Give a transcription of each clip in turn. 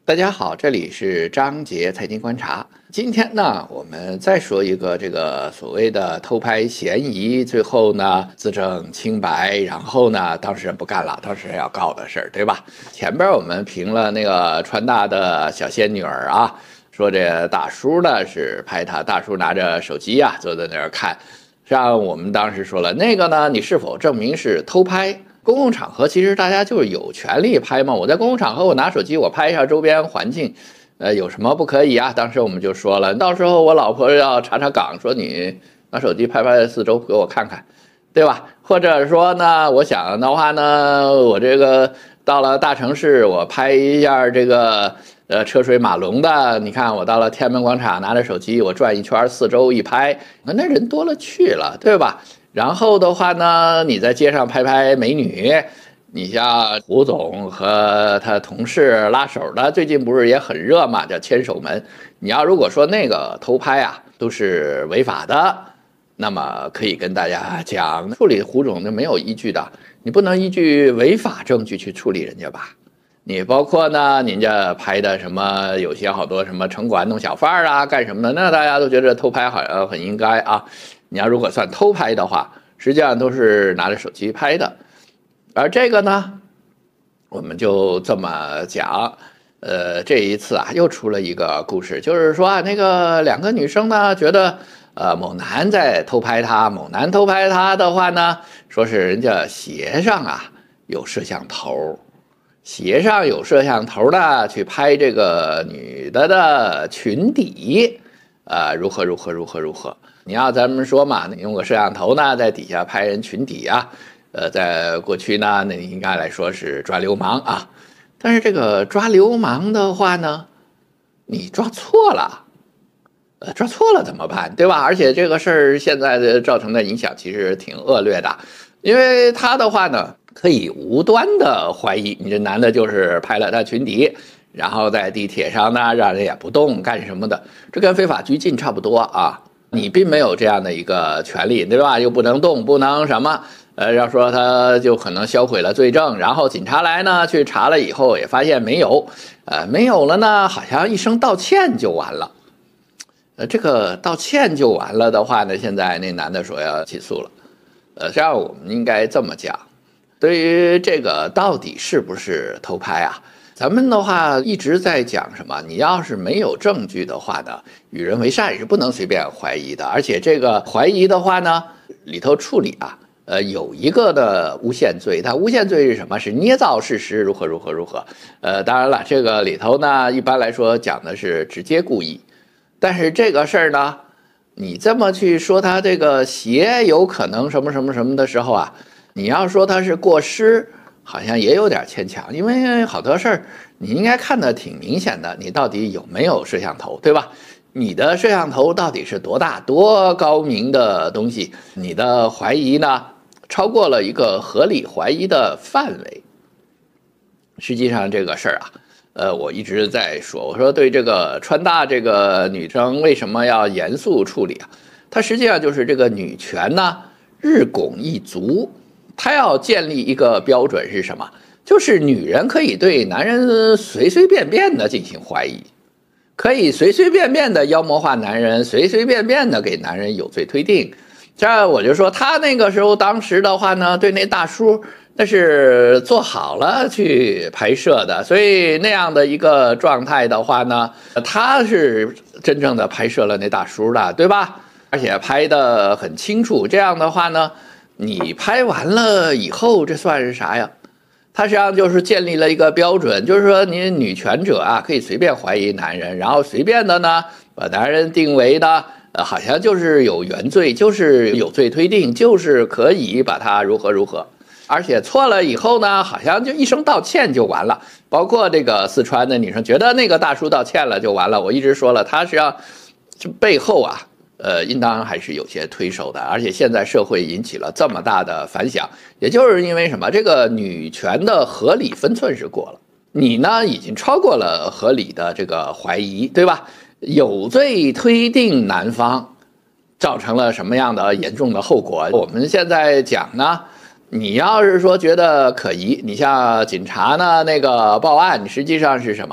大家好，这里是张杰财经观察。今天呢，我们再说一个这个所谓的偷拍嫌疑，最后呢自证清白，然后呢当事人不干了，当事人要告的事儿，对吧？前边我们评了那个川大的小仙女儿啊，说这大叔呢是拍他，大叔拿着手机啊坐在那儿看，让我们当时说了，那个呢你是否证明是偷拍？公共场合其实大家就是有权利拍嘛，我在公共场合我拿手机我拍一下周边环境，有什么不可以啊？当时我们就说了，到时候我老婆要查岗，说你拿手机拍拍四周给我看看，对吧？或者说呢，我想的话呢，我这个到了大城市，我拍一下这个车水马龙的，你看我到了天安门广场，拿着手机我转一圈，四周一拍，那人多了去了，对吧？然后的话呢，你在街上拍拍美女，你像胡总和他同事拉手的，最近不是也很热嘛，叫牵手门。你要如果说那个偷拍啊都是违法的，那么可以跟大家讲，处理胡总就没有依据的，你不能依据违法证据去处理人家吧？你包括呢，人家拍的什么，有些好多什么城管弄小贩啊，干什么的，那大家都觉得偷拍好像很应该啊。你要如果算偷拍的话，实际上都是拿着手机拍的。而这个呢，我们就这么讲。这一次啊，又出了一个故事，就是说啊，那个两个女生呢，觉得某男在偷拍她，某男偷拍她的话呢，说是人家鞋上啊有摄像头。鞋上有摄像头的去拍这个女的裙底，如何？你要咱们说嘛，你用个摄像头呢，在底下拍人裙底啊，在过去呢，那应该来说是抓流氓啊。但是这个抓流氓的话呢，你抓错了，抓错了怎么办？对吧？而且这个事儿现在的造成的影响其实挺恶劣的，因为他的话呢，可以无端的怀疑你这男的就是拍了他裙底，然后在地铁上呢让人也不动干什么的，这跟非法拘禁差不多啊。你并没有这样的一个权利，对吧？又不能动，不能什么，要说他就可能销毁了罪证，然后警察来呢去查了以后也发现没有，没有了呢，好像一声道歉就完了。这个道歉就完了的话呢，现在那男的说要起诉了。这样我们应该这么讲，对于这个到底是不是偷拍啊？咱们的话一直在讲什么？你要是没有证据的话呢，与人为善是不能随便怀疑的。而且这个怀疑的话呢，里头处理啊，有一个的诬陷罪。它诬陷罪是什么？是捏造事实，如何？当然了，这个里头呢，一般来说讲的是直接故意。但是这个事儿呢，你这么去说他这个鞋有可能什么的时候啊，你要说他是过失，好像也有点牵强，因为好多事儿你应该看得挺明显的，你到底有没有摄像头，对吧？你的摄像头到底是多大多高明的东西，你的怀疑呢超过了一个合理怀疑的范围。实际上这个事儿啊，我一直在说，我说对这个川大这个女生为什么要严肃处理啊？它实际上就是这个女权呢日拱一卒。他要建立一个标准是什么？就是女人可以对男人随随便便的进行怀疑，可以随随便便的妖魔化男人，随随便便的给男人有罪推定。这我就说他那个时候当时的话呢，对那大叔那是做好了去拍摄的，所以那样的一个状态的话呢，他是真正的拍摄了那大叔的，对吧？而且拍得很清楚。这样的话呢，你拍完了以后，这算是啥呀？它实际上就是建立了一个标准，就是说你女权者啊，可以随便怀疑男人，然后随便的呢把男人定为呢，好像就是有原罪，就是有罪推定，就是可以把他如何，而且错了以后呢，好像就一声道歉就完了。包括这个四川的女生觉得那个大叔道歉了就完了，我一直说了，他实际上这背后啊。应当还是有些推手的，而且现在社会引起了这么大的反响，也就是因为什么？这个女权的合理分寸是过了，你呢已经超过了合理的这个怀疑，对吧？有罪推定男方，造成了什么样的严重的后果？我们现在讲呢，你要是说觉得可疑，你像警察呢那个报案，实际上是什么？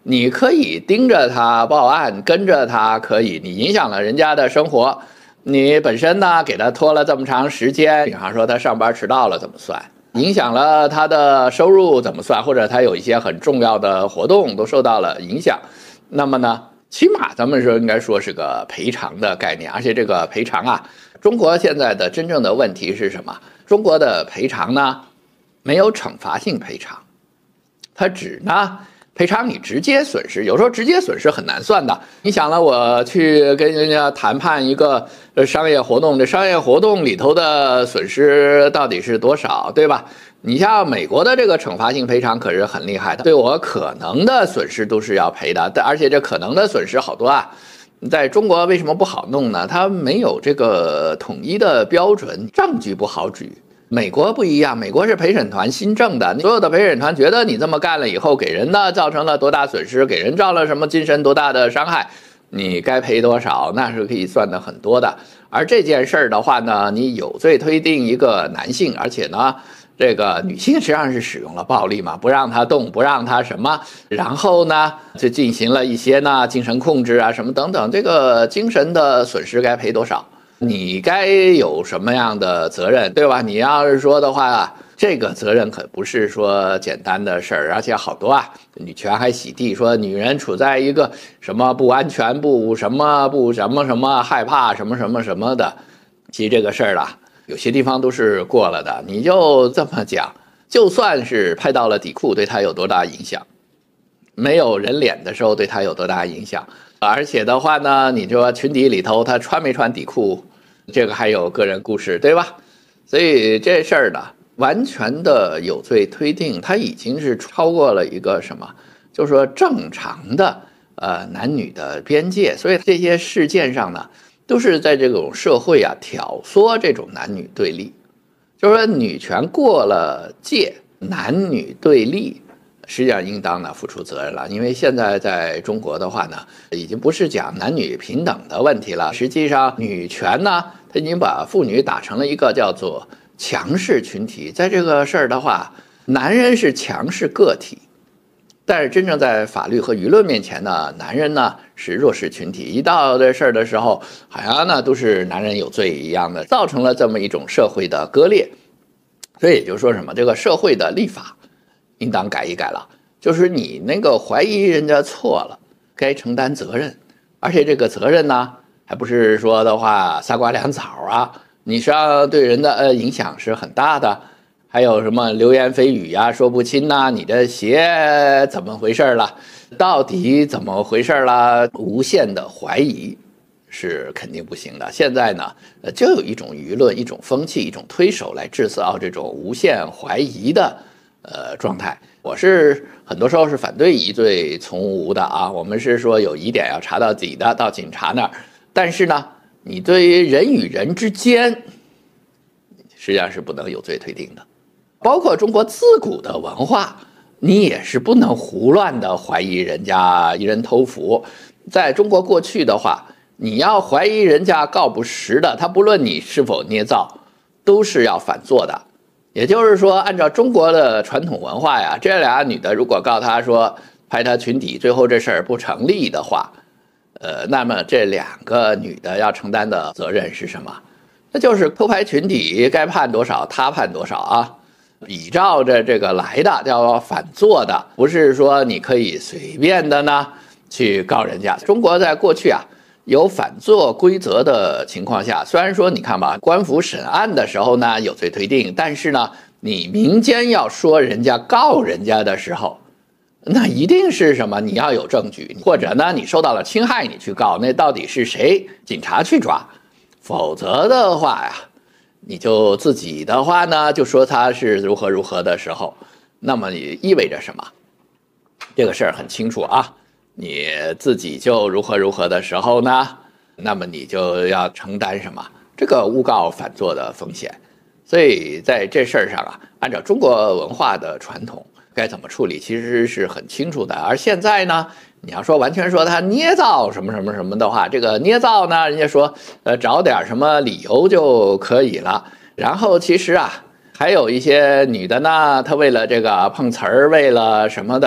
你可以盯着他报案，跟着他可以，你影响了人家的生活，你本身呢给他拖了这么长时间，比方说他上班迟到了怎么算？影响了他的收入怎么算？或者他有一些很重要的活动都受到了影响，那么呢，起码咱们说应该说是个赔偿的概念，而且这个赔偿啊，中国现在的真正的问题是什么？中国的赔偿呢，没有惩罚性赔偿，它只呢赔偿你直接损失，有时候直接损失很难算的。你想了，我去跟人家谈判一个商业活动，这商业活动里头的损失到底是多少，对吧？你像美国的这个惩罚性赔偿可是很厉害的，对我可能的损失都是要赔的，而且这可能的损失好多啊。在中国为什么不好弄呢？它没有这个统一的标准，证据不好举。美国不一样，美国是陪审团新政的，所有的陪审团觉得你这么干了以后，给人呢造成了多大损失，给人造了什么精神多大的伤害，你该赔多少，那是可以算的很多的。而这件事儿的话呢，你有罪推定一个男性，而且呢，这个女性实际上是使用了暴力嘛，不让他动，不让他什么，然后呢就进行了一些呢精神控制啊什么等等，这个精神的损失该赔多少？你该有什么样的责任，对吧？你要是说的话，这个责任可不是说简单的事儿，而且好多啊，女权还洗地，说女人处在一个什么不安全、不什么害怕什么什么什么的。其实这个事儿啊，有些地方都是过了的。你就这么讲，就算是拍到了底裤，对他有多大影响？没有人脸的时候，对他有多大影响？而且的话呢，你说群体里头他穿没穿底裤，这个还有个人故事，对吧？所以这事儿呢，完全的有罪推定，它已经是超过了一个什么，就是说正常的男女的边界。所以这些事件上呢，都是在这种社会啊挑唆这种男女对立，就是说女权过了界，男女对立。实际上应当呢付出责任了，因为现在在中国的话呢，已经不是讲男女平等的问题了。实际上，女权呢，它已经把妇女打成了一个叫做强势群体。在这个事儿的话，男人是强势个体，但是真正在法律和舆论面前呢，男人呢是弱势群体。一到这事儿的时候，好像呢都是男人有罪一样的，造成了这么一种社会的割裂。所以也就是说什么，这个社会的立法应当改一改了，就是你那个怀疑人家错了，该承担责任，而且这个责任呢，还不是说的话仨瓜俩枣啊，你实际上对人的影响是很大的。还有什么流言蜚语呀，说不清呐，你的鞋怎么回事了？到底怎么回事了？无限的怀疑是肯定不行的。现在呢，就有一种舆论、一种风气、一种推手来制造这种无限怀疑的状态。我是很多时候是反对疑罪从无的啊，我们是说有疑点要查到底的，到警察那儿。但是呢，你对于人与人之间，实际上是不能有罪推定的。包括中国自古的文化，你也是不能胡乱的怀疑人家一人偷斧。在中国过去的话，你要怀疑人家告不实的，他不论你是否捏造，都是要反坐的。也就是说，按照中国的传统文化呀，这俩女的如果告他说拍他群体，最后这事儿不成立的话，那么这两个女的要承担的责任是什么？那就是偷拍群体该判多少，他判多少啊。比照着这个来的，叫反坐的，不是说你可以随便的呢去告人家。中国在过去啊有反坐规则的情况下，虽然说你看吧，官府审案的时候呢有罪推定，但是呢你民间要说人家告人家的时候，那一定是什么？你要有证据，或者呢你受到了侵害，你去告，那到底是谁？警察去抓。否则的话呀，你就自己的话呢，就说他是如何如何的时候，那么也意味着什么？这个事儿很清楚啊，你自己就如何如何的时候呢，那么你就要承担什么？这个诬告反坐的风险。所以在这事儿上啊，按照中国文化的传统，该怎么处理其实是很清楚的。而现在呢，你要说完全说他捏造什么什么什么的话，这个捏造呢，人家说找点什么理由就可以了。然后其实啊，还有一些女的呢，她为了这个碰瓷儿，为了什么的，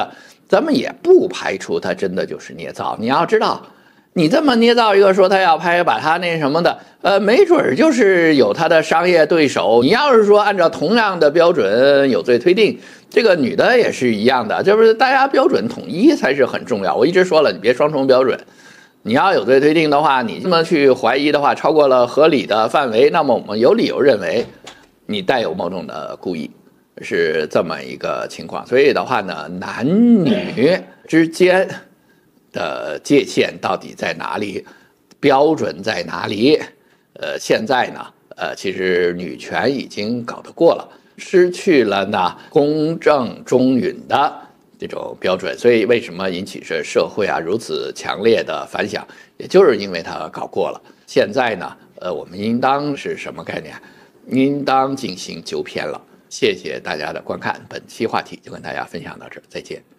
咱们也不排除它真的就是捏造。你要知道，你这么捏造一个说他要拍把他那什么的，没准就是有他的商业对手。你要是说按照同样的标准有罪推定，这个女的也是一样的，就是大家标准统一才是很重要。我一直说了，你别双重标准。你要有罪推定的话，你这么去怀疑的话，超过了合理的范围，那么我们有理由认为你带有某种的故意，是这么一个情况。所以的话呢，男女之间的界限到底在哪里，标准在哪里？现在呢，其实女权已经搞得过了，失去了呢公正中允的这种标准，所以为什么引起这社会如此强烈的反响，也就是因为它搞过了。现在呢，我们应当是什么概念？应当进行纠偏了。谢谢大家的观看，本期话题就跟大家分享到这儿，再见。